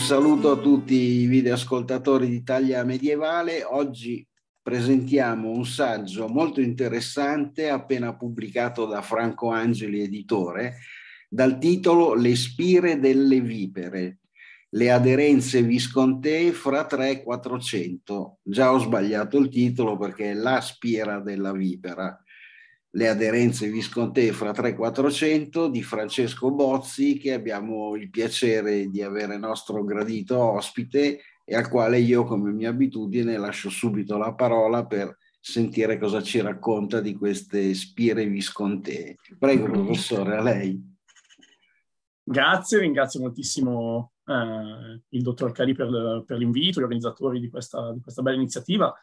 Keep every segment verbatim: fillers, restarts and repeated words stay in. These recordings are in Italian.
saluto a tutti i videoascoltatori di Italia Medievale. Oggi presentiamo un saggio molto interessante appena pubblicato da Franco Angeli, editore, dal titolo Le spire delle vipere, le aderenze viscontee fra tre e quattrocento. Già ho sbagliato il titolo perché è La spira della vipera. Le aderenze viscontee fra tre e quattrocento di Francesco Bozzi, che abbiamo il piacere di avere nostro gradito ospite e al quale io, come mia abitudine, lascio subito la parola per sentire cosa ci racconta di queste spire viscontee. Prego, professore, a lei. Grazie, ringrazio moltissimo eh, il dottor Cali per, per l'invito, gli organizzatori di questa, di questa bella iniziativa.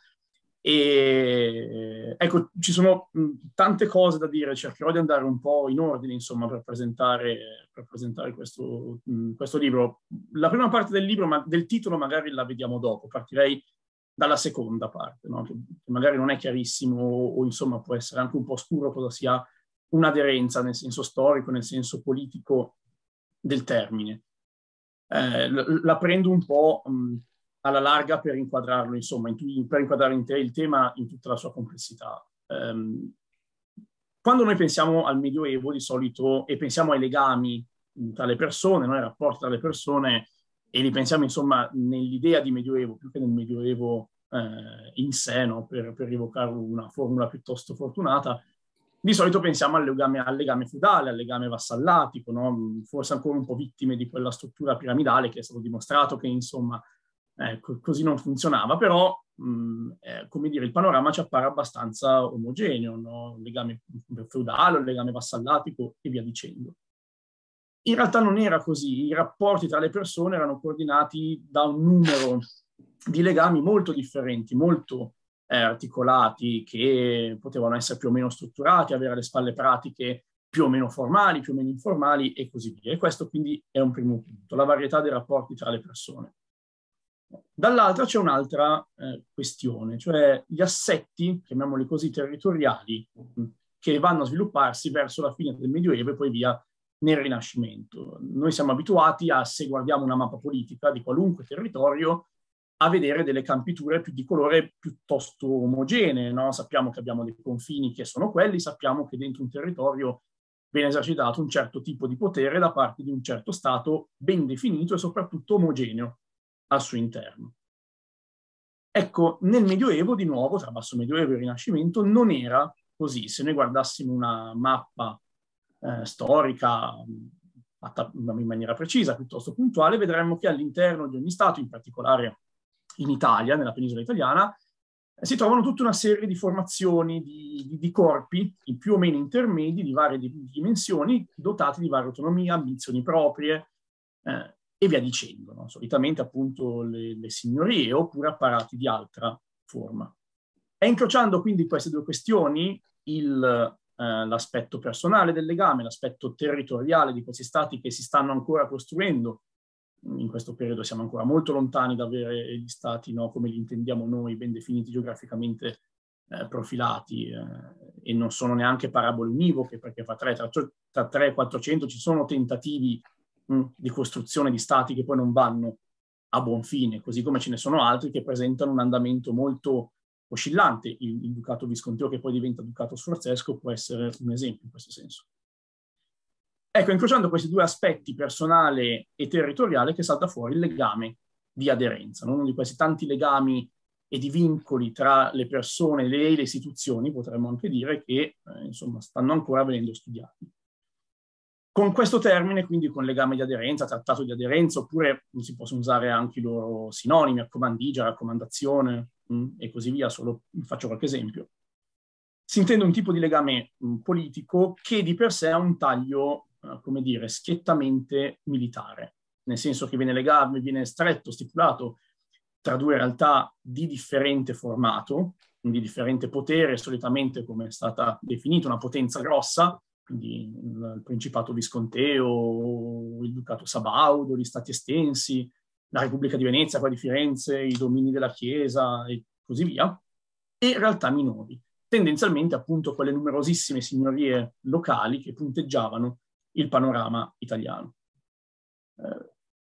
E ecco, ci sono mh, tante cose da dire, cercherò di andare un po' in ordine, insomma, per presentare, per presentare questo, mh, questo libro. La prima parte del libro, ma del titolo magari la vediamo dopo, partirei dalla seconda parte, no? che, che magari non è chiarissimo o, o insomma può essere anche un po' oscuro cosa sia un'aderenza nel senso storico, nel senso politico del termine. Eh, la prendo un po' mh, alla larga per inquadrarlo, insomma, in, per inquadrare in te il tema in tutta la sua complessità. Um, quando noi pensiamo al Medioevo di solito e pensiamo ai legami tra le persone, no? Ai rapporti tra le persone, e li pensiamo insomma nell'idea di Medioevo più che nel Medioevo eh, in sé, no? per, per evocare una formula piuttosto fortunata, di solito pensiamo al legame, al legame feudale, al legame vassallatico, no? Forse ancora un po' vittime di quella struttura piramidale che è stato dimostrato che insomma eh, così non funzionava, però mh, eh, come dire, il panorama ci appare abbastanza omogeneo, no? Il legame feudale, il legame vassallatico e via dicendo. In realtà non era così, i rapporti tra le persone erano coordinati da un numero di legami molto differenti, molto eh, articolati, che potevano essere più o meno strutturati, avere alle spalle pratiche più o meno formali, più o meno informali e così via. E questo quindi è un primo punto, la varietà dei rapporti tra le persone. Dall'altra c'è un'altra eh, questione, cioè gli assetti, chiamiamoli così, territoriali, che vanno a svilupparsi verso la fine del Medioevo e poi via nel Rinascimento. Noi siamo abituati a, se guardiamo una mappa politica di qualunque territorio, a vedere delle campiture più di colore piuttosto omogenee, no? Sappiamo che abbiamo dei confini che sono quelli, sappiamo che dentro un territorio viene esercitato un certo tipo di potere da parte di un certo Stato ben definito e soprattutto omogeneo al suo interno. Ecco, nel Medioevo, di nuovo, tra Basso Medioevo e Rinascimento, non era così. Se noi guardassimo una mappa eh, storica fatta in maniera precisa, piuttosto puntuale, vedremmo che all'interno di ogni Stato, in particolare in Italia, nella penisola italiana, si trovano tutta una serie di formazioni, di, di, di corpi, più o meno intermedi, di varie di, dimensioni, dotati di varie autonomie, ambizioni proprie, eh, e via dicendo, no? Solitamente appunto le, le signorie oppure apparati di altra forma. E incrociando quindi queste due questioni, il, eh, l'aspetto personale del legame, l'aspetto territoriale di questi stati che si stanno ancora costruendo. In questo periodo siamo ancora molto lontani da avere gli stati, no, come li intendiamo noi, ben definiti geograficamente eh, profilati, eh, e non sono neanche parabole univoche, perché fra tre e quattrocento ci sono tentativi mh, di costruzione di stati che poi non vanno a buon fine, così come ce ne sono altri che presentano un andamento molto oscillante. Il, il ducato visconteo che poi diventa ducato sforzesco può essere un esempio in questo senso. Ecco, incrociando questi due aspetti, personale e territoriale, che salta fuori il legame di aderenza, no? Uno di questi tanti legami e di vincoli tra le persone e le, le istituzioni, potremmo anche dire, che eh, insomma stanno ancora venendo studiati. Con questo termine, quindi con legame di aderenza, trattato di aderenza, oppure si possono usare anche i loro sinonimi, accomandigia, raccomandazione mh, e così via, solo faccio qualche esempio. Si intende un tipo di legame mh, politico che di per sé ha un taglio, uh, come dire, schiettamente militare, nel senso che viene legato, viene stretto, stipulato tra due realtà di differente formato, di differente potere, solitamente come è stata definita una potenza grossa, quindi il Principato Visconteo, il Ducato Sabaudo, gli Stati estensi, la Repubblica di Venezia, quella di Firenze, i domini della Chiesa e così via, e realtà minori. Tendenzialmente appunto quelle numerosissime signorie locali che punteggiavano il panorama italiano. Eh,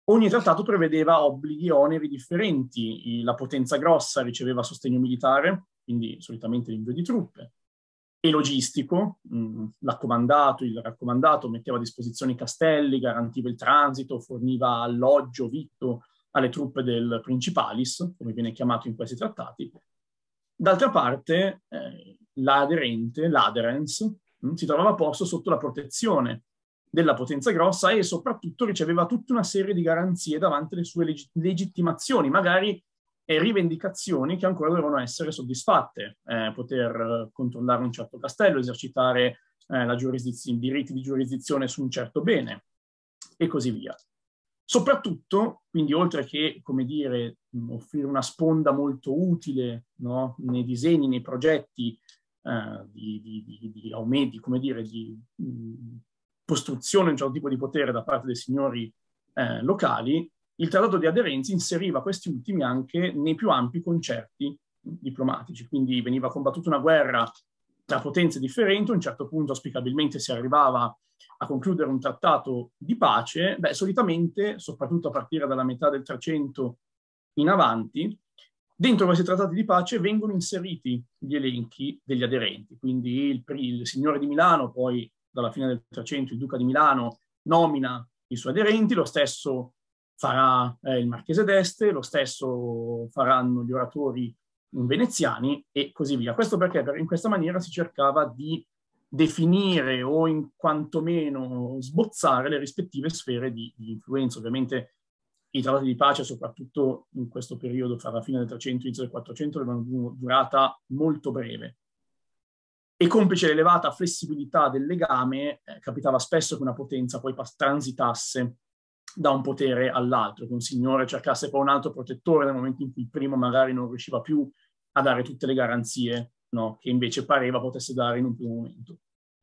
ogni trattato prevedeva obblighi e oneri differenti. La potenza grossa riceveva sostegno militare, quindi solitamente l'invio di truppe, e logistico. Mh, l'accomandato, il raccomandato metteva a disposizione i castelli, garantiva il transito, forniva alloggio, vitto alle truppe del principalis, come viene chiamato in questi trattati. D'altra parte, eh, l'aderente, l'aderens, mh, si trovava posto sotto la protezione della potenza grossa e soprattutto riceveva tutta una serie di garanzie davanti alle sue leg- legittimazioni, magari e rivendicazioni che ancora devono essere soddisfatte, eh, poter controllare un certo castello, esercitare eh, la giurisdizione, i diritti di giurisdizione su un certo bene e così via. Soprattutto, quindi oltre che, come dire, offrire una sponda molto utile, no, nei disegni, nei progetti eh, di, di, di, di aumenti, come dire, di mh, costruzione di un certo tipo di potere da parte dei signori eh, locali, il trattato di aderenza inseriva questi ultimi anche nei più ampi concerti diplomatici, quindi veniva combattuta una guerra tra potenze differenti, a un certo punto auspicabilmente si arrivava a concludere un trattato di pace. Beh, solitamente, soprattutto a partire dalla metà del trecento in avanti, dentro questi trattati di pace vengono inseriti gli elenchi degli aderenti, quindi il, il signore di Milano, poi dalla fine del trecento il duca di Milano nomina i suoi aderenti, lo stesso farà eh, il marchese d'Este, lo stesso faranno gli oratori veneziani e così via. Questo perché in questa maniera si cercava di definire o in quantomeno sbozzare le rispettive sfere di, di influenza. Ovviamente i trattati di pace, soprattutto in questo periodo, fra la fine del trecento e inizio del quattrocento, avevano durata molto breve. E complice l'elevata flessibilità del legame, eh, capitava spesso che una potenza poi transitasse da un potere all'altro, che un signore cercasse poi un altro protettore nel momento in cui il primo magari non riusciva più a dare tutte le garanzie, no, che invece pareva potesse dare in un primo momento.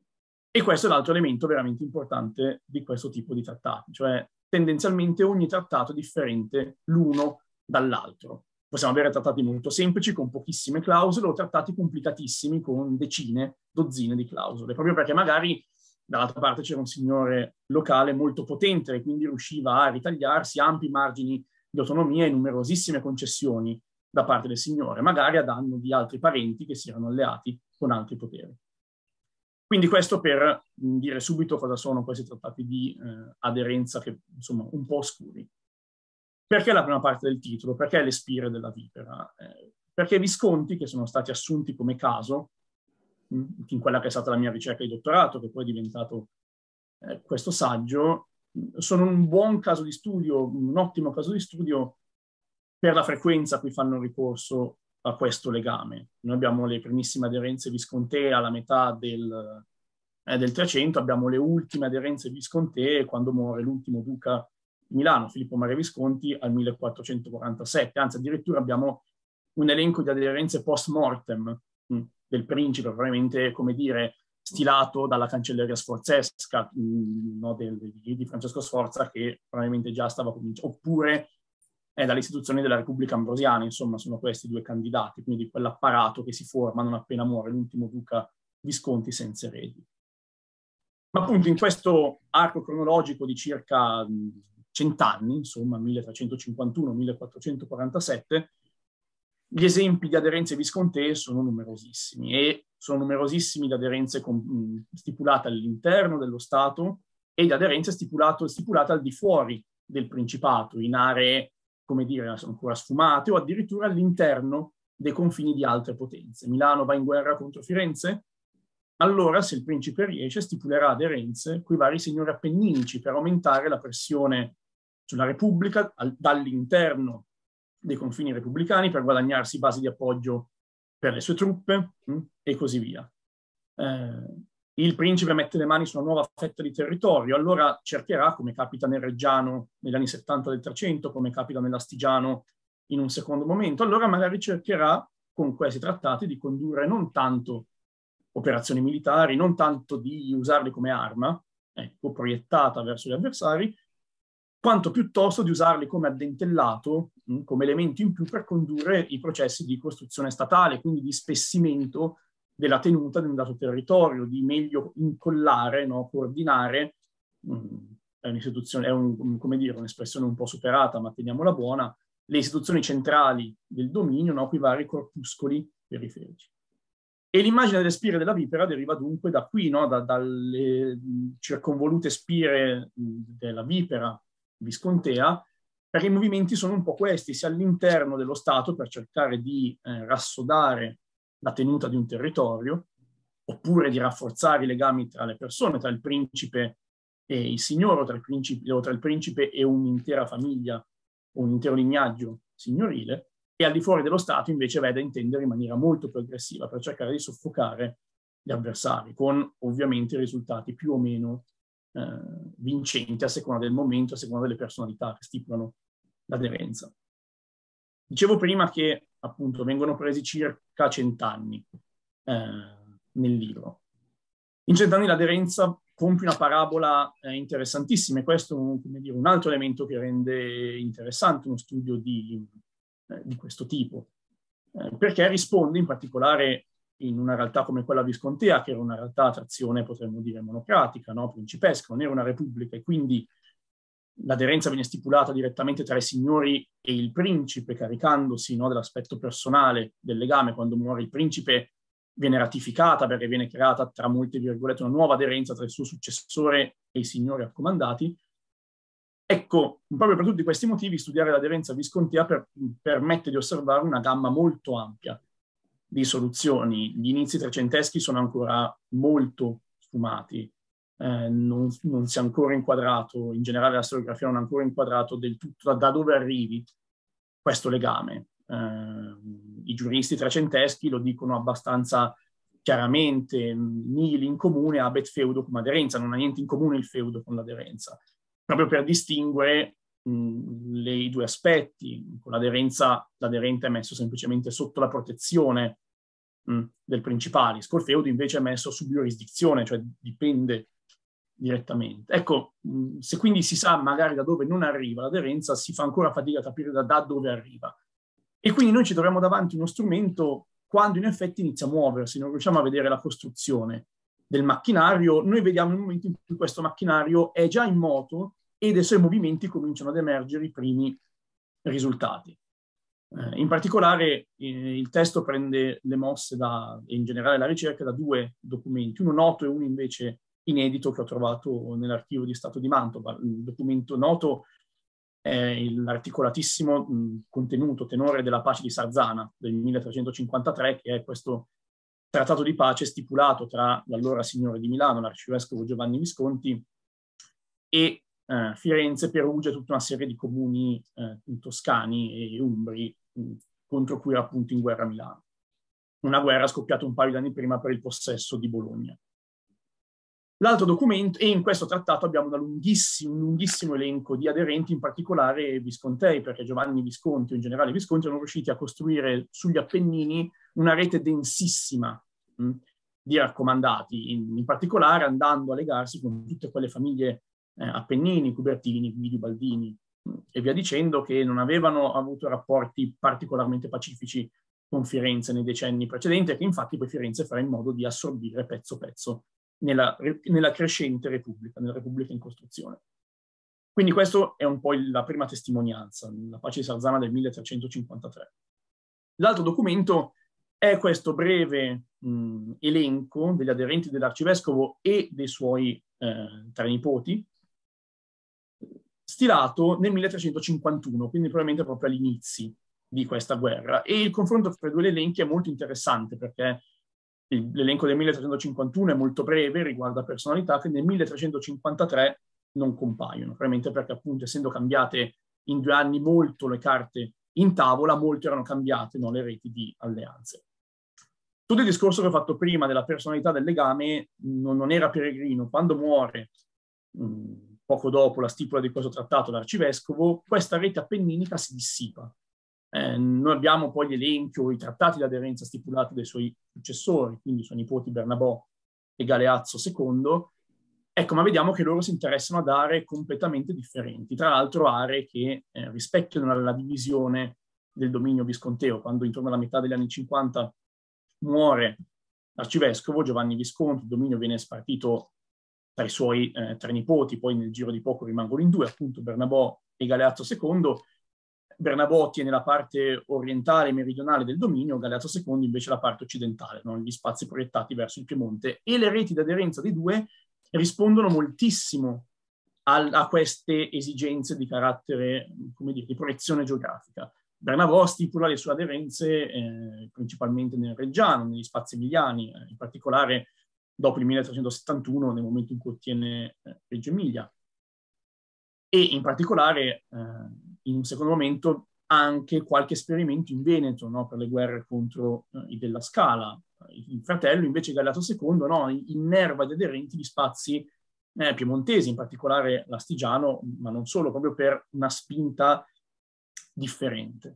E questo è l'altro elemento veramente importante di questo tipo di trattati, cioè tendenzialmente ogni trattato è differente l'uno dall'altro. Possiamo avere trattati molto semplici con pochissime clausole o trattati complicatissimi con decine, dozzine di clausole, proprio perché magari dall'altra parte c'era un signore locale molto potente e quindi riusciva a ritagliarsi ampi margini di autonomia e numerosissime concessioni da parte del signore, magari a danno di altri parenti che si erano alleati con altri poteri. Quindi questo per dire subito cosa sono questi trattati di eh, aderenza che insomma un po' oscuri. Perché la prima parte del titolo? Perché le spire della vipera? Eh, perché Visconti, che sono stati assunti come caso in quella che è stata la mia ricerca di dottorato, che poi è diventato eh, questo saggio, sono un buon caso di studio, un ottimo caso di studio per la frequenza a cui fanno ricorso a questo legame. Noi abbiamo le primissime aderenze viscontee alla metà del, eh, del trecento, abbiamo le ultime aderenze viscontee quando muore l'ultimo duca di Milano, Filippo Maria Visconti, al millequattrocentoquarantasette, anzi addirittura abbiamo un elenco di aderenze post mortem mh, del principe, probabilmente, come dire, stilato dalla cancelleria sforzesca, mh, no, del, di Francesco Sforza, che probabilmente già stava cominciando, oppure è dalle istituzioni della Repubblica Ambrosiana. Insomma, sono questi due candidati, quindi quell'apparato che si forma non appena muore l'ultimo duca Visconti senza eredi. Ma appunto in questo arco cronologico di circa cent'anni, insomma, milletrecentocinquantuno millequattrocentoquarantasette, gli esempi di aderenze viscontee sono numerosissimi e sono numerosissimi di aderenze con, stipulate all'interno dello Stato e di aderenze stipulate, stipulate al di fuori del Principato, in aree, come dire, ancora sfumate o addirittura all'interno dei confini di altre potenze. Milano va in guerra contro Firenze? Allora, se il principe riesce, stipulerà aderenze con i vari signori appenninici per aumentare la pressione sulla Repubblica dall'interno dei confini repubblicani, per guadagnarsi basi di appoggio per le sue truppe mh, e così via. Eh, il principe mette le mani su una nuova fetta di territorio, allora cercherà, come capita nel Reggiano negli anni settanta del trecento, come capita nell'Astigiano in un secondo momento, allora magari cercherà con questi trattati di condurre non tanto operazioni militari, non tanto di usarli come arma, ecco, proiettata verso gli avversari, quanto piuttosto di usarli come addentellato, mh, come elemento in più per condurre i processi di costruzione statale, quindi di spessimento della tenuta di un dato territorio, di meglio incollare, no, coordinare mh, è un'istituzione, è un, come dire, un'espressione un po' superata, ma teniamola buona, le istituzioni centrali del dominio, no, coi vari corpuscoli periferici. E l'immagine delle spire della vipera deriva dunque da qui, no, da, dalle circonvolute spire della vipera viscontea, perché i movimenti sono un po' questi, sia all'interno dello Stato per cercare di eh, rassodare la tenuta di un territorio, oppure di rafforzare i legami tra le persone, tra il principe e il signore, o tra il principe, o tra il principe e un'intera famiglia, o un intero lignaggio signorile, e al di fuori dello Stato invece vede intendere in maniera molto più aggressiva per cercare di soffocare gli avversari, con ovviamente risultati più o meno eh, vincenti a seconda del momento, a seconda delle personalità che stipulano l'aderenza. Dicevo prima che appunto vengono presi circa cent'anni eh, nel libro. In cent'anni l'aderenza compie una parabola eh, interessantissima, e questo è un, come dire, un altro elemento che rende interessante uno studio di, eh, di questo tipo, eh, perché risponde in particolare in una realtà come quella viscontea, che era una realtà a trazione, potremmo dire, monocratica, no? Principesca, non era una repubblica, e quindi l'aderenza viene stipulata direttamente tra i signori e il principe, caricandosi, no, dell'aspetto personale del legame. Quando muore il principe viene ratificata, perché viene creata, tra molte virgolette, una nuova aderenza tra il suo successore e i signori accomandati. Ecco, proprio per tutti questi motivi studiare l'aderenza viscontea per, permette di osservare una gamma molto ampia di soluzioni. Gli inizi trecenteschi sono ancora molto sfumati, eh, non, non si è ancora inquadrato, in generale la storiografia non ha ancora inquadrato del tutto da, da dove arrivi questo legame. Eh, I giuristi trecenteschi lo dicono abbastanza chiaramente: nihil in comune habet feudo cum aderenza, non ha niente in comune il feudo con l'aderenza, proprio per distinguere mh, le, i due aspetti. Con l'aderenza l'aderente è messo semplicemente sotto la protezione mh, del principalis, col feudo invece è messo su giurisdizione, cioè dipende direttamente. Ecco, mh, se quindi si sa magari da dove non arriva l'aderenza, si fa ancora fatica a capire da, da dove arriva. E quindi noi ci troviamo davanti uno strumento quando in effetti inizia a muoversi, non riusciamo a vedere la costruzione del macchinario, noi vediamo il momento in cui questo macchinario è già in moto e dai suoi movimenti cominciano ad emergere i primi risultati. Eh, in particolare eh, il testo prende le mosse da, e in generale la ricerca, da due documenti, uno noto e uno invece inedito che ho trovato nell'archivio di Stato di Mantova. Il documento noto è l'articolatissimo mh, contenuto tenore della pace di Sarzana del milletrecentocinquantatré, che è questo trattato di pace stipulato tra l'allora signore di Milano, l'arcivescovo Giovanni Visconti, e eh, Firenze, Perugia e tutta una serie di comuni eh, toscani e umbri mh, contro cui era appunto in guerra Milano. Una guerra scoppiata un paio di anni prima per il possesso di Bologna. L'altro documento, e in questo trattato abbiamo una lunghissimo, un lunghissimo elenco di aderenti, in particolare viscontei, perché Giovanni Visconti o in generale i Visconti erano riusciti a costruire sugli Appennini una rete densissima mh, di raccomandati, in, in particolare andando a legarsi con tutte quelle famiglie eh, Appennini, Cubertini, Guidi, Baldini mh, e via dicendo, che non avevano avuto rapporti particolarmente pacifici con Firenze nei decenni precedenti, e che infatti poi Firenze farà in modo di assorbire pezzo pezzo Nella, nella crescente Repubblica, nella Repubblica in costruzione. Quindi questa è un po' il, la prima testimonianza, la pace di Sarzana del milletrecentocinquantatré. L'altro documento è questo breve mh, elenco degli aderenti dell'arcivescovo e dei suoi eh, tre nipoti, stilato nel milletrecentocinquantuno, quindi probabilmente proprio agli inizi di questa guerra. E il confronto fra i due elenchi è molto interessante, perché l'elenco del milletrecentocinquantuno è molto breve, riguarda personalità che nel milletrecentocinquantatré non compaiono, probabilmente perché appunto essendo cambiate in due anni molto le carte in tavola, molte erano cambiate, no, le reti di alleanze. Tutto il discorso che ho fatto prima della personalità del legame non, non era peregrino. Quando muore, mh, poco dopo la stipula di questo trattato, l'arcivescovo, questa rete appenninica si dissipa. Eh, noi abbiamo poi gli elenchi o i trattati di aderenza stipulati dai suoi successori, quindi i suoi nipoti Bernabò e Galeazzo secondo. Ecco, ma vediamo che loro si interessano ad aree completamente differenti, tra l'altro aree che eh, rispecchiano la divisione del dominio visconteo. Quando intorno alla metà degli anni cinquanta muore l'arcivescovo Giovanni Visconti, il dominio viene spartito tra i suoi eh, tre nipoti, poi nel giro di poco rimangono in due, appunto Bernabò e Galeazzo secondo. Bernabò tiene la parte orientale e meridionale del dominio, Galeazzo secondo invece la parte occidentale, no? Gli spazi proiettati verso il Piemonte, e le reti d'aderenza dei due rispondono moltissimo a, a queste esigenze di carattere, come dire, di proiezione geografica. Bernabò stipula le sue aderenze eh, principalmente nel Reggiano, negli spazi emiliani, eh, in particolare dopo il milletrecentosettantuno, nel momento in cui ottiene eh, Reggio Emilia, e in particolare, eh, in un secondo momento, anche qualche esperimento in Veneto, no, per le guerre contro eh, i Della Scala. Il fratello, invece, Galeazzo secondo, no, innerva ed aderenti gli spazi eh, piemontesi, in particolare l'Astigiano, ma non solo, proprio per una spinta differente.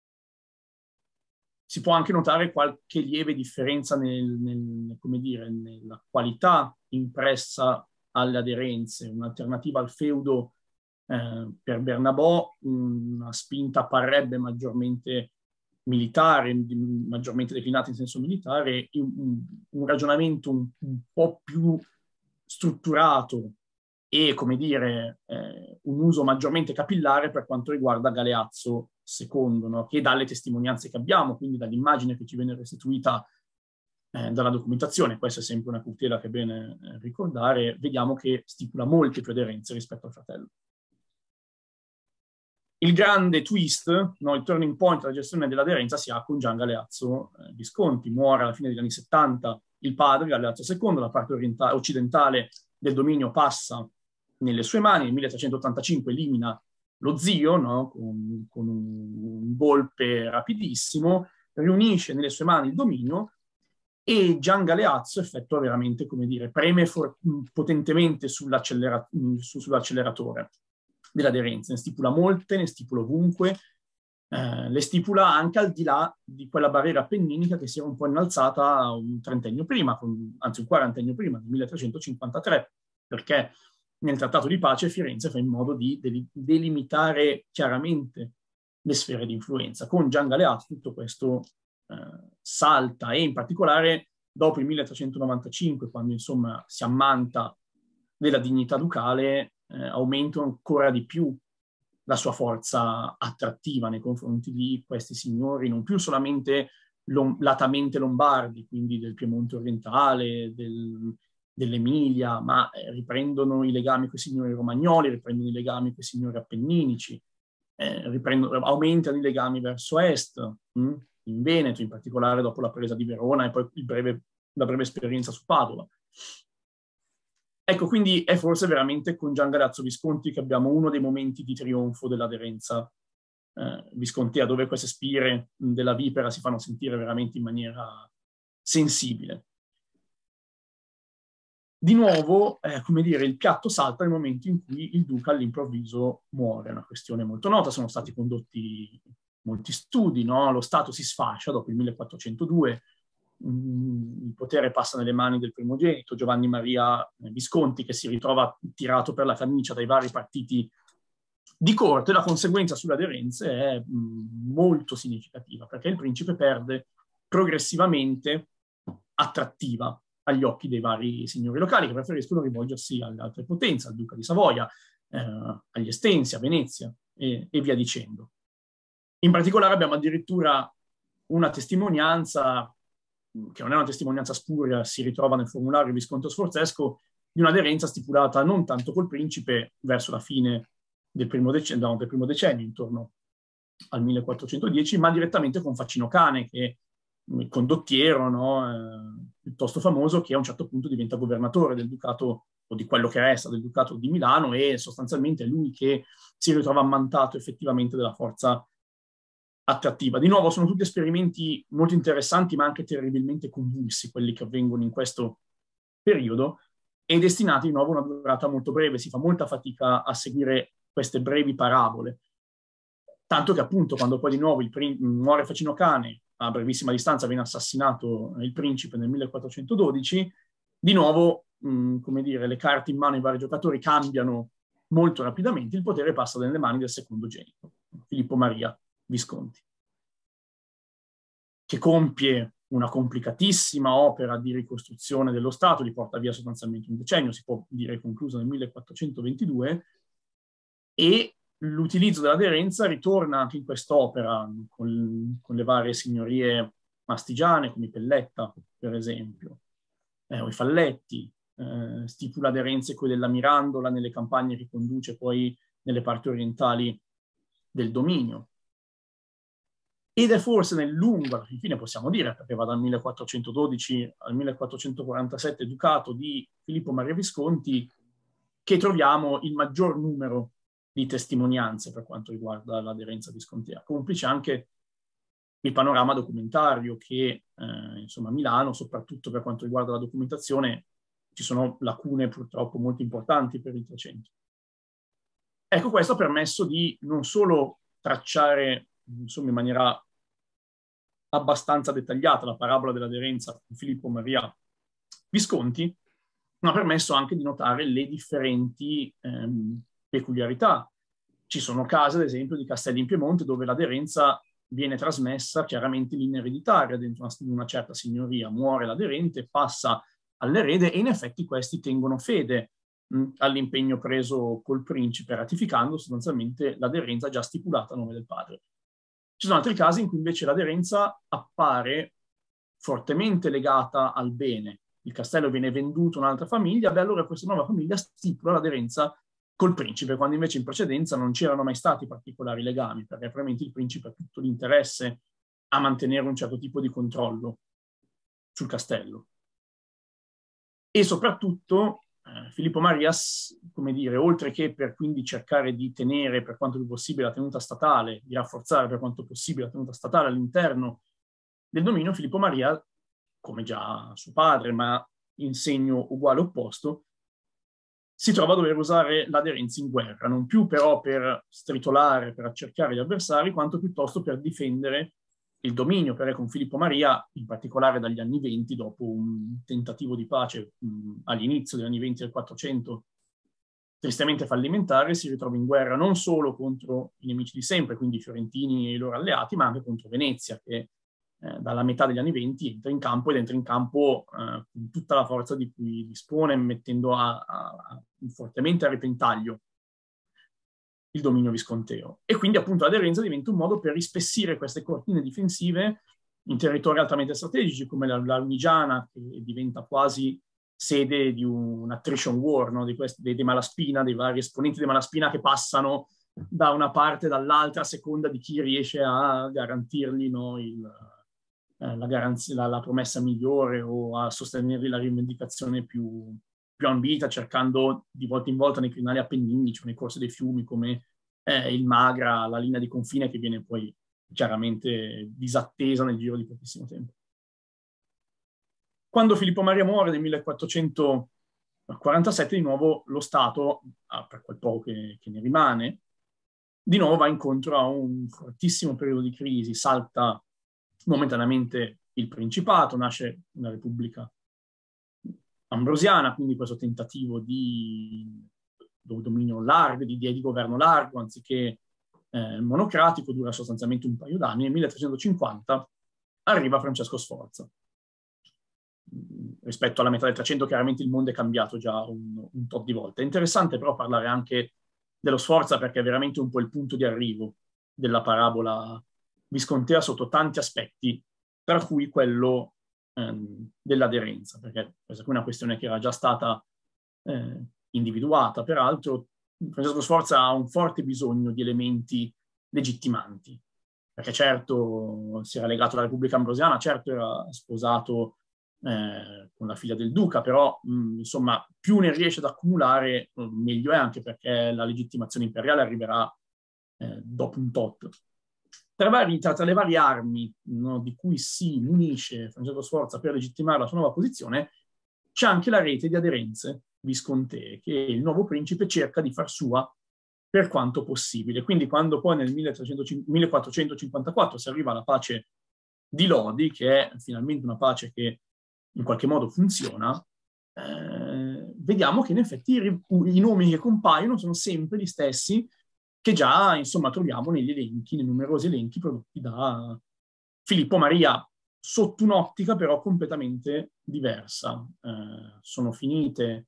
Si può anche notare qualche lieve differenza nel, nel, come dire, nella qualità impressa alle aderenze. Un'alternativa al feudo eh, per Bernabò, una spinta parrebbe maggiormente militare, maggiormente declinata in senso militare, un, un ragionamento un, un po' più strutturato e, come dire, eh, un uso maggiormente capillare per quanto riguarda Galeazzo secondo, no? Che dalle testimonianze che abbiamo, quindi dall'immagine che ci viene restituita eh, dalla documentazione, questa è sempre una cautela che è bene eh, ricordare, vediamo che stipula molte più aderenze rispetto al fratello. Il grande twist, no, il turning point della gestione dell'aderenza si ha con Gian Galeazzo eh, Visconti. Muore alla fine degli anni settanta il padre, Galeazzo secondo, la parte occidentale del dominio passa nelle sue mani. Nel milletrecentottantacinque elimina lo zio, no, con, con un, un golpe rapidissimo, riunisce nelle sue mani il dominio, e Gian Galeazzo effettua veramente, come dire, preme for- potentemente sull'accelera- su, sull'acceleratore dell'aderenza. Ne stipula molte, ne stipula ovunque, eh, le stipula anche al di là di quella barriera appenninica che si era un po' innalzata un trentennio prima, con, anzi un quarantennio prima, nel milletrecentocinquantatré, perché nel Trattato di Pace Firenze fa in modo di delimitare chiaramente le sfere di influenza. Con Gian Galeazzo tutto questo eh, salta, e in particolare dopo il milletrecentonovantacinque, quando insomma si ammanta della dignità ducale, eh, aumenta ancora di più la sua forza attrattiva nei confronti di questi signori, non più solamente lom- latamente lombardi, quindi del Piemonte orientale, del, dell'Emilia, ma eh, riprendono i legami con i signori romagnoli, riprendono i legami con i signori appenninici, eh, riprendono, aumentano i legami verso est, mh? in Veneto, in particolare dopo la presa di Verona e poi il breve, la breve esperienza su Padova. Ecco, quindi è forse veramente con Gian Galeazzo Visconti che abbiamo uno dei momenti di trionfo dell'aderenza eh, viscontea, dove queste spire della vipera si fanno sentire veramente in maniera sensibile. Di nuovo, eh, come dire, il piatto salta nel momento in cui il duca all'improvviso muore. È una questione molto nota, sono stati condotti molti studi, no? Lo Stato si sfascia dopo il millequattrocentodue, mh, il potere passa nelle mani del primogenito, Giovanni Maria Visconti, che si ritrova tirato per la camicia dai vari partiti di corte. La conseguenza sulle aderenze è mh, molto significativa, perché il principe perde progressivamente attrattiva agli occhi dei vari signori locali, che preferiscono rivolgersi alle altre potenze, al duca di Savoia, eh, agli Estensi, a Venezia e, e via dicendo. In particolare abbiamo addirittura una testimonianza, che non è una testimonianza spuria, si ritrova nel formulario Visconto Sforzesco, di un'aderenza stipulata non tanto col principe verso la fine del primo decennio, no, del primo decennio intorno al millequattrocentodieci, ma direttamente con Facino Cane, che è condottiero, no, eh, piuttosto famoso, che a un certo punto diventa governatore del ducato, o di quello che resta del ducato di Milano, e sostanzialmente è lui che si ritrova ammantato effettivamente della forza attrattiva. Di nuovo, sono tutti esperimenti molto interessanti, ma anche terribilmente convulsi, quelli che avvengono in questo periodo, e destinati di nuovo a una durata molto breve. Si fa molta fatica a seguire queste brevi parabole, tanto che appunto quando poi di nuovo il prin- muore Facino Cane, a brevissima distanza viene assassinato il principe nel millequattrocentododici, di nuovo, mh, come dire, le carte in mano ai vari giocatori cambiano molto rapidamente, il potere passa nelle mani del secondogenito, Filippo Maria Visconti, che compie una complicatissima opera di ricostruzione dello Stato, li porta via sostanzialmente un decennio, si può dire concluso nel millequattrocentoventidue, e l'utilizzo dell'aderenza ritorna anche in quest'opera, con, con le varie signorie mastigiane, come i Pelletta, per esempio, eh, o i Falletti, eh, stipula aderenze con della Mirandola nelle campagne che conduce poi nelle parti orientali del dominio. Ed è forse nel lungo, alla fine possiamo dire, perché va dal millequattrocentododici al millequattrocentoquarantasette ducato di Filippo Maria Visconti, che troviamo il maggior numero di testimonianze per quanto riguarda l'aderenza viscontea, complice anche il panorama documentario che, eh, insomma, a Milano, soprattutto per quanto riguarda la documentazione, ci sono lacune purtroppo molto importanti per il Trecento. Ecco, questo ha permesso di non solo tracciare, insomma, in maniera abbastanza dettagliata la parabola dell'aderenza con Filippo Maria Visconti, ma ha permesso anche di notare le differenti ehm, peculiarità. Ci sono case, ad esempio, di castelli in Piemonte dove l'aderenza viene trasmessa chiaramente in linea ereditaria dentro una, una certa signoria. Muore l'aderente, passa all'erede e in effetti questi tengono fede all'impegno preso col principe, ratificando sostanzialmente l'aderenza già stipulata a nome del padre. Ci sono altri casi in cui invece l'aderenza appare fortemente legata al bene. Il castello viene venduto a un'altra famiglia, beh, allora questa nuova famiglia stipula l'aderenza col principe, quando invece in precedenza non c'erano mai stati particolari legami, perché probabilmente il principe ha tutto l'interesse a mantenere un certo tipo di controllo sul castello. E soprattutto eh, Filippo Maria, come dire, oltre che per quindi cercare di tenere per quanto più possibile la tenuta statale, di rafforzare per quanto possibile la tenuta statale all'interno del dominio, Filippo Maria, come già suo padre, ma in segno uguale opposto, si trova a dover usare l'aderenza in guerra, non più però per stritolare, per accerchiare gli avversari, quanto piuttosto per difendere il dominio, perché con Filippo Maria, in particolare dagli anni venti, dopo un tentativo di pace mh, all'inizio degli anni venti del quattrocento, tristemente fallimentare, si ritrova in guerra non solo contro i nemici di sempre, quindi i fiorentini e i loro alleati, ma anche contro Venezia, che eh, dalla metà degli anni venti entra in campo ed entra in campo eh, con tutta la forza di cui dispone, mettendo a, a, a, fortemente a repentaglio il dominio visconteo. E quindi appunto l'aderenza diventa un modo per rispessire queste cortine difensive in territori altamente strategici, come la, la Lunigiana, che diventa quasi sede di un attrition war, no? di questi, dei, dei Malaspina, dei vari esponenti dei Malaspina che passano da una parte e dall'altra a seconda di chi riesce a garantirgli, no, il, eh, la, garanzia, la, la promessa migliore o a sostenergli la rivendicazione più, più ambita, cercando di volta in volta nei crinali appenninici o nei corsi dei fiumi come eh, il Magra, la linea di confine che viene poi chiaramente disattesa nel giro di pochissimo tempo. Quando Filippo Maria muore nel millequattrocentoquarantasette, di nuovo lo Stato, ah, per quel poco che, che ne rimane, di nuovo va incontro a un fortissimo periodo di crisi, salta momentaneamente il Principato, nasce una Repubblica Ambrosiana, quindi questo tentativo di dominio largo, di, di governo largo, anziché eh, monocratico, dura sostanzialmente un paio d'anni. Nel milletrecentocinquanta arriva Francesco Sforza. Rispetto alla metà del Trecento chiaramente il mondo è cambiato già un, un tot di volte. È interessante però parlare anche dello Sforza perché è veramente un po' il punto di arrivo della parabola viscontea sotto tanti aspetti, tra cui quello ehm, dell'aderenza, perché questa qui è una questione che era già stata eh, individuata. Peraltro Francesco Sforza ha un forte bisogno di elementi legittimanti, perché certo si era legato alla Repubblica Ambrosiana, certo era sposato Eh, con la figlia del duca, però mh, insomma più ne riesce ad accumulare mh, meglio è, anche perché la legittimazione imperiale arriverà eh, dopo un tot. Tra, vari, tra, tra le varie armi, no, di cui si munisce Francesco Sforza per legittimare la sua nuova posizione, c'è anche la rete di aderenze viscontee che il nuovo principe cerca di far sua per quanto possibile. Quindi quando poi nel millequattrocentocinquantaquattro si arriva alla pace di Lodi, che è finalmente una pace che in qualche modo funziona, eh, vediamo che in effetti i, i nomi che compaiono sono sempre gli stessi che già insomma troviamo negli elenchi, nei numerosi elenchi prodotti da Filippo Maria sotto un'ottica però completamente diversa. Eh, sono finite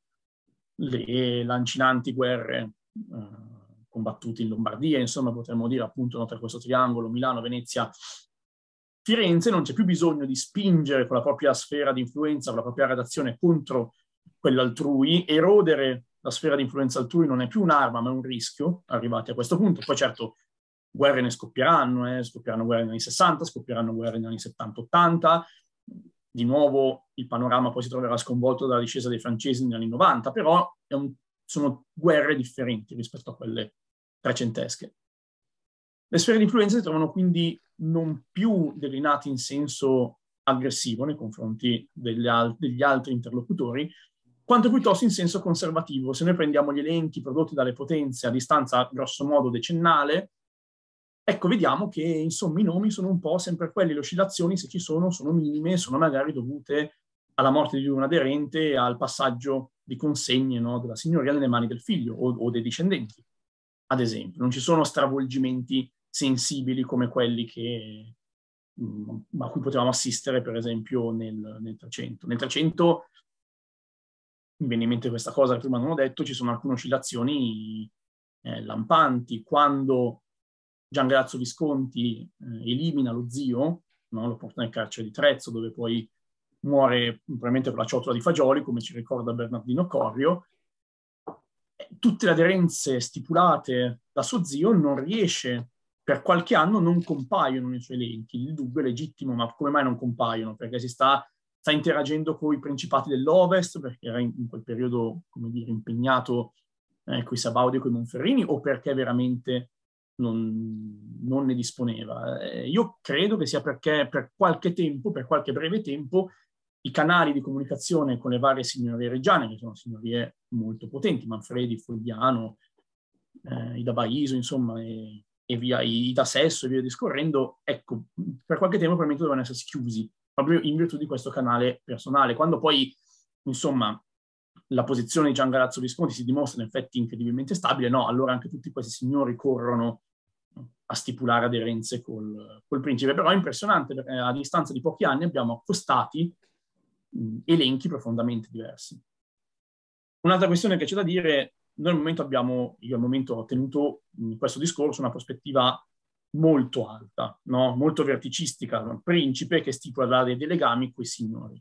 le lancinanti guerre eh, combattute in Lombardia, insomma potremmo dire appunto no, tra questo triangolo Milano, Venezia, Firenze. Non c'è più bisogno di spingere con la propria sfera di influenza, con la propria redazione contro quella altrui. Erodere la sfera di influenza altrui non è più un'arma ma è un rischio, arrivati a questo punto. Poi certo guerre ne scoppieranno, eh, scoppieranno guerre negli anni sessanta, scoppieranno guerre negli anni settanta ottanta, di nuovo il panorama poi si troverà sconvolto dalla discesa dei francesi negli anni novanta, però è un, sono guerre differenti rispetto a quelle trecentesche. Le sfere di influenza si trovano quindi non più declinate in senso aggressivo nei confronti degli, al- degli altri interlocutori, quanto piuttosto in senso conservativo. Se noi prendiamo gli elenchi prodotti dalle potenze a distanza grosso modo decennale, ecco, vediamo che insomma i nomi sono un po' sempre quelli, le oscillazioni se ci sono sono minime, sono magari dovute alla morte di un aderente e al passaggio di consegne, no, della signoria nelle mani del figlio o, o dei discendenti, ad esempio. Non ci sono stravolgimenti sensibili come quelli che, mh, a cui potevamo assistere per esempio nel, nel trecento. Nel trecento, mi viene in mente questa cosa che prima non ho detto, ci sono alcune oscillazioni eh, lampanti. Quando Gian Galeazzo Visconti eh, elimina lo zio, no? Lo porta nel carcere di Trezzo, dove poi muore probabilmente per la ciotola di fagioli, come ci ricorda Bernardino Corrio. Tutte le aderenze stipulate da suo zio non riesce, per qualche anno non compaiono nei suoi elenchi. Il dubbio è legittimo, ma come mai non compaiono? Perché si sta, sta interagendo con i principati dell'Ovest, perché era in, in quel periodo, come dire, impegnato eh, con i Sabaudi e con i Monferrini, o perché veramente non, non ne disponeva. Eh, io credo che sia perché per qualche tempo, per qualche breve tempo, i canali di comunicazione con le varie signorie reggiane, che sono signorie molto potenti, Manfredi, Fogliano, eh, i da Baiso, insomma, e, e via, i, i da Sesso e via discorrendo, ecco, per qualche tempo probabilmente dovevano essere chiusi, proprio in virtù di questo canale personale. Quando poi, insomma, la posizione di Gian Galeazzo Visconti si dimostra in effetti incredibilmente stabile, no, allora anche tutti questi signori corrono a stipulare aderenze col, col principe. Però è impressionante perché a distanza di pochi anni abbiamo accostati mh, elenchi profondamente diversi. Un'altra questione che c'è da dire, noi al momento abbiamo, io al momento ho tenuto in questo discorso una prospettiva molto alta, no? Molto verticistica, un principe che stipula dei legami con i signori.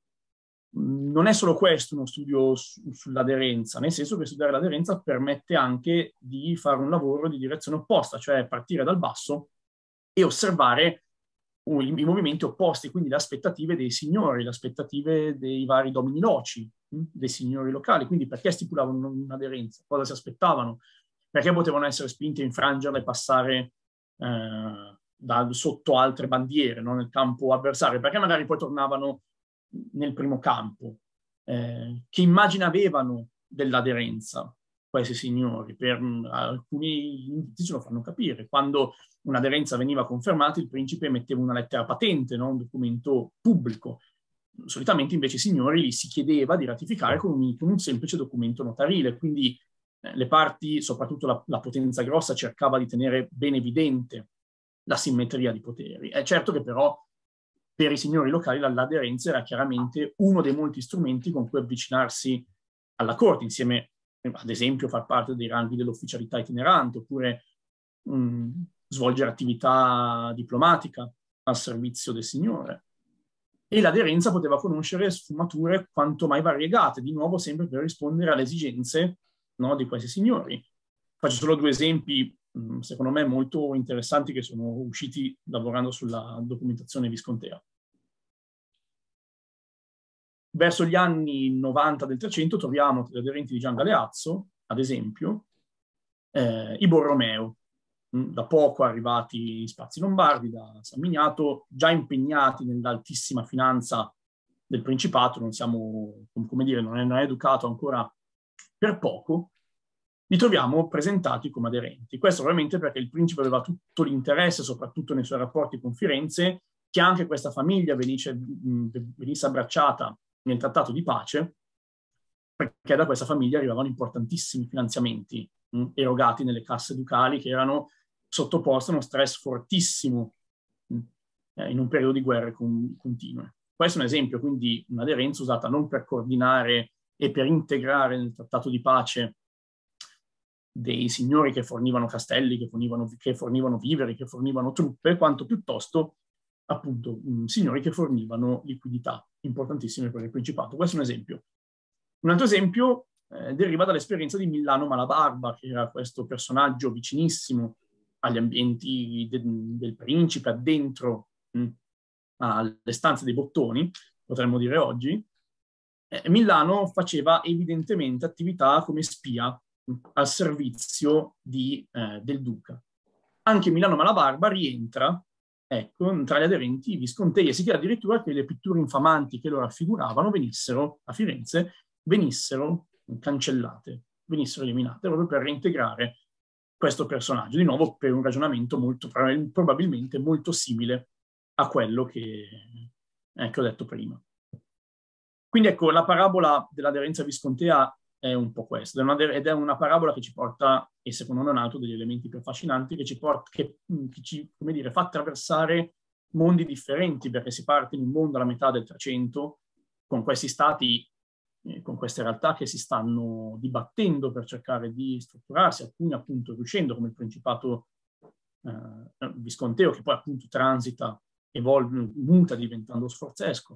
Non è solo questo uno studio su, sull'aderenza, nel senso che studiare l'aderenza permette anche di fare un lavoro di direzione opposta, cioè partire dal basso e osservare uh, i, i movimenti opposti, quindi le aspettative dei signori, le aspettative dei vari domini loci, mh, dei signori locali. Quindi perché stipulavano un'aderenza? Cosa si aspettavano? Perché potevano essere spinti a infrangerla e passare eh, da, sotto altre bandiere, no? Nel campo avversario? Perché magari poi tornavano nel primo campo. Eh, che immagine avevano dell'aderenza questi signori? Per mh, alcuni indizi ce lo fanno capire. Quando un'aderenza veniva confermata, il principe metteva una lettera patente, no? Un documento pubblico. Solitamente invece i signori li si chiedeva di ratificare con un, con un semplice documento notarile. Quindi eh, le parti, soprattutto la, la potenza grossa, cercava di tenere ben evidente la simmetria di poteri. È certo che però per i signori locali l'aderenza era chiaramente uno dei molti strumenti con cui avvicinarsi alla corte, insieme ad esempio far parte dei ranghi dell'ufficialità itinerante, oppure mh, svolgere attività diplomatica al servizio del signore. E l'aderenza poteva conoscere sfumature quanto mai variegate, di nuovo sempre per rispondere alle esigenze, no, di questi signori. Faccio solo due esempi, mh, secondo me molto interessanti, che sono usciti lavorando sulla documentazione viscontea. Verso gli anni novanta del Trecento troviamo tra gli aderenti di Gian Galeazzo, ad esempio, eh, i Borromeo, mh, da poco arrivati in spazi lombardi, da San Miniato, già impegnati nell'altissima finanza del Principato, non siamo, come dire, non è, non è educato ancora per poco, li troviamo presentati come aderenti. Questo ovviamente perché il principe aveva tutto l'interesse, soprattutto nei suoi rapporti con Firenze, che anche questa famiglia venisse, venisse abbracciata nel trattato di pace, perché da questa famiglia arrivavano importantissimi finanziamenti mh, erogati nelle casse ducali, che erano sottoposte a uno stress fortissimo mh, eh, in un periodo di guerre con, continue. Questo è un esempio, quindi un'aderenza usata non per coordinare e per integrare nel trattato di pace dei signori che fornivano castelli, che fornivano, che fornivano viveri, che fornivano truppe, quanto piuttosto appunto mh, signori che fornivano liquidità importantissime per il Principato. Questo è un esempio. Un altro esempio eh, deriva dall'esperienza di Millano Malabarba, che era questo personaggio vicinissimo agli ambienti de del principe, addentro mh, alle stanze dei bottoni, potremmo dire oggi. Eh, Millano faceva evidentemente attività come spia mh, al servizio di, eh, del duca. Anche Millano Malabarba rientra, ecco, tra gli aderenti viscontei, e si chiede addirittura che le pitture infamanti che lo raffiguravano venissero, a Firenze, venissero cancellate, venissero eliminate, proprio per reintegrare questo personaggio, di nuovo per un ragionamento molto, probabilmente molto simile a quello che, eh, che ho detto prima. Quindi ecco, la parabola dell'aderenza viscontea è un po' questa, ed è una parabola che ci porta, e secondo me è un altro degli elementi più affascinanti, che ci, porta, che, che ci come dire, fa attraversare mondi differenti, perché si parte in un mondo alla metà del Trecento, con questi stati, eh, con queste realtà che si stanno dibattendo per cercare di strutturarsi, alcuni appunto riuscendo, come il Principato eh, visconteo, che poi appunto transita, evolve, muta diventando sforzesco,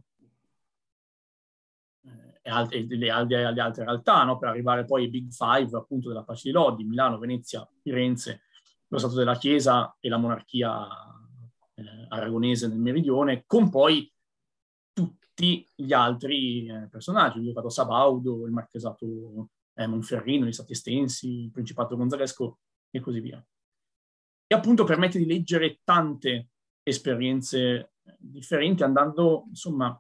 e altre, le, le, le altre realtà, no? Per arrivare poi ai Big Five appunto della pace di Lodi, Milano, Venezia, Firenze, lo Stato della Chiesa e la monarchia eh, aragonese nel meridione, con poi tutti gli altri eh, personaggi, il Ducato Sabaudo, il Marchesato eh, Monferrino, gli Stati Estensi, il Principato Gonzalesco e così via. E appunto permette di leggere tante esperienze differenti, andando insomma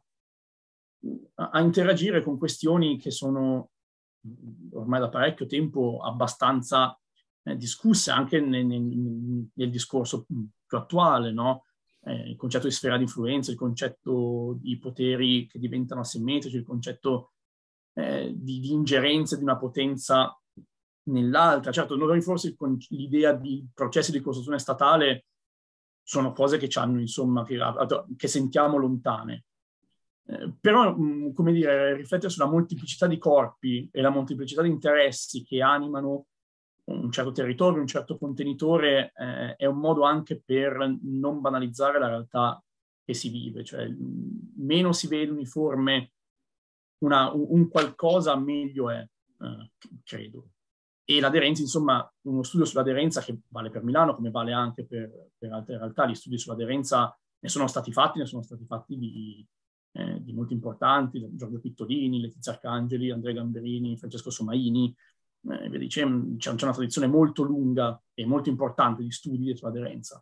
a interagire con questioni che sono ormai da parecchio tempo abbastanza eh, discusse anche nel, nel, nel discorso più attuale, no? Eh, il concetto di sfera di influenza, il concetto di poteri che diventano asimmetrici, il concetto eh, di, di ingerenza di una potenza nell'altra. Certo, noi forse l'idea di processi di costruzione statale sono cose che ci hanno, insomma, che, che sentiamo lontane. Eh, però, mh, come dire, riflettere sulla molteplicità di corpi e la molteplicità di interessi che animano un certo territorio, un certo contenitore, eh, è un modo anche per non banalizzare la realtà che si vive. Cioè, meno si vede uniforme una, un, un qualcosa, meglio è, eh, credo. E l'aderenza, insomma, uno studio sull'aderenza che vale per Milano, come vale anche per, per altre realtà, gli studi sull'aderenza ne sono stati fatti, ne sono stati fatti di... Eh, di molti importanti, Giorgio Pittolini, Letizia Arcangeli, Andrea Gamberini, Francesco Somaini, eh, c'è, c'è una tradizione molto lunga e molto importante di studi sull'aderenza.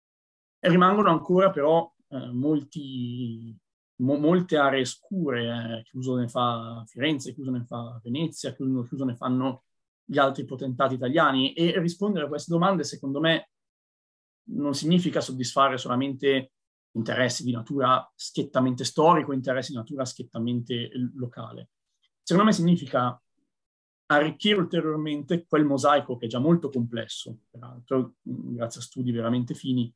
E rimangono ancora però eh, molti, mo, molte aree scure, eh, che uso ne fa Firenze, che uso ne fa Venezia, che uso, che uso ne fanno gli altri potentati italiani, e rispondere a queste domande secondo me non significa soddisfare solamente interessi di natura schiettamente storico, interessi di natura schiettamente locale. Secondo me significa arricchire ulteriormente quel mosaico che è già molto complesso, peraltro, grazie a studi veramente fini.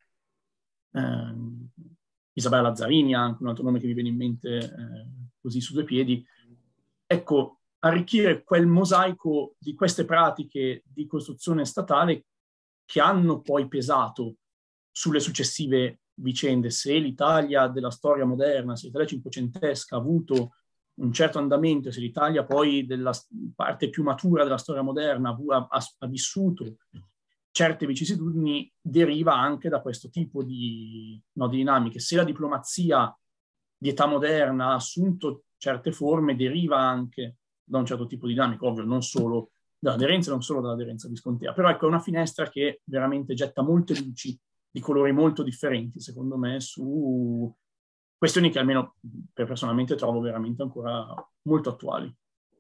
Eh, Isabella Lazzarini, anche un altro nome che mi viene in mente eh, così su due piedi. Ecco, arricchire quel mosaico di queste pratiche di costruzione statale che hanno poi pesato sulle successive vicende. Se l'Italia della storia moderna, se l'Italia cinquecentesca ha avuto un certo andamento, se l'Italia poi della parte più matura della storia moderna ha, ha, ha vissuto certe vicissitudini, deriva anche da questo tipo di, no, di dinamiche. Se la diplomazia di età moderna ha assunto certe forme, deriva anche da un certo tipo di dinamica, ovvio, non solo dall'aderenza, non solo dall'aderenza viscontea. Però ecco, è una finestra che veramente getta molte luci di colori molto differenti, secondo me, su questioni che almeno per personalmente trovo veramente ancora molto attuali.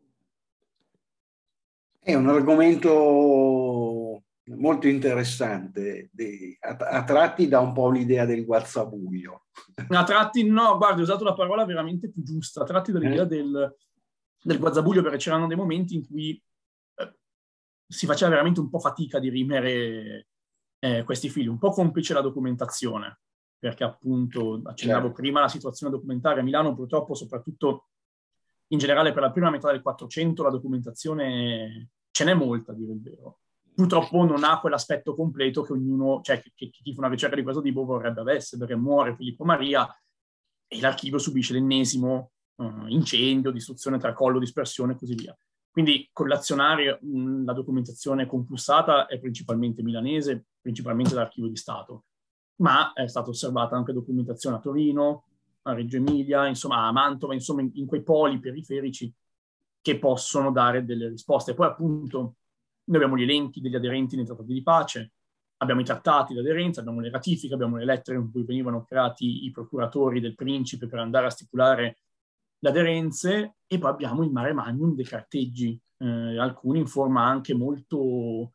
È un argomento molto interessante, a, a tratti dà un po' l'idea del guazzabuglio. A tratti no, guarda, ho usato la parola veramente più giusta, a tratti dall'idea eh? del, del guazzabuglio, perché c'erano dei momenti in cui eh, si faceva veramente un po' fatica di rimere Eh, questi fili, un po' complice la documentazione. perché appunto accennavo certo. prima la situazione documentaria a Milano, purtroppo soprattutto in generale per la prima metà del Quattrocento la documentazione ce n'è molta, a dire il vero. Purtroppo non ha quell'aspetto completo che ognuno, cioè che, che chi fa una ricerca di questo tipo vorrebbe avesse, perché muore Filippo Maria e l'archivio subisce l'ennesimo uh, incendio, distruzione, tracollo, dispersione e così via. Quindi collazionare mh, la documentazione concussata è principalmente milanese, principalmente dall'Archivio di Stato, ma è stata osservata anche documentazione a Torino, a Reggio Emilia, insomma a Mantova, insomma in, in quei poli periferici che possono dare delle risposte. Poi appunto noi abbiamo gli elenchi degli aderenti nei trattati di pace, abbiamo i trattati di aderenza, abbiamo le ratifiche, abbiamo le lettere in cui venivano creati i procuratori del principe per andare a stipulare le aderenze, e poi abbiamo il mare magnum dei carteggi, eh, alcuni in forma anche molto,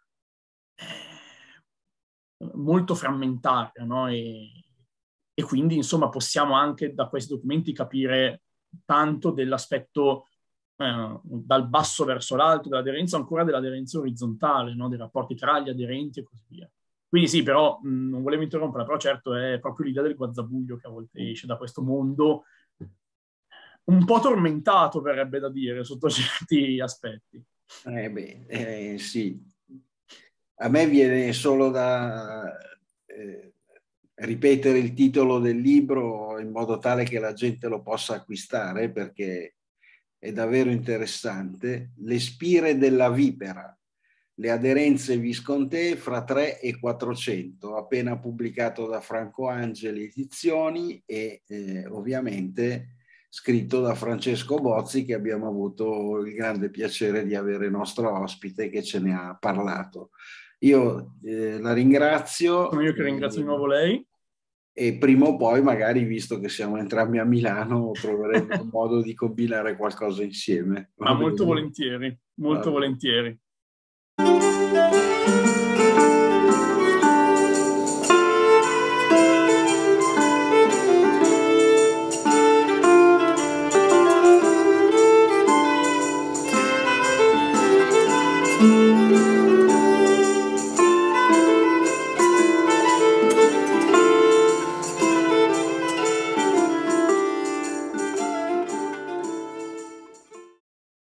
eh, molto frammentaria, no? E, e quindi insomma possiamo anche da questi documenti capire tanto dell'aspetto eh, dal basso verso l'alto dell'aderenza, ancora dell'aderenza orizzontale, no? Dei rapporti tra gli aderenti e così via. Quindi sì, però mh, non volevo interrompere, però certo è proprio l'idea del guazzabuglio che a volte esce da questo mondo un po' tormentato, verrebbe da dire, sotto certi aspetti. Eh beh, eh, sì. A me viene solo da eh, ripetere il titolo del libro in modo tale che la gente lo possa acquistare, perché è davvero interessante. Le spire della vipera, le aderenze viscontee fra tre e quattrocento, appena pubblicato da Franco Angeli Edizioni e eh, ovviamente scritto da Francesco Bozzi, che abbiamo avuto il grande piacere di avere nostro ospite, che ce ne ha parlato. Io eh, la ringrazio. Sono io che ringrazio di nuovo lei. E prima o poi, magari, visto che siamo entrambi a Milano, troveremo un modo di combinare qualcosa insieme. Ma molto volentieri, molto volentieri.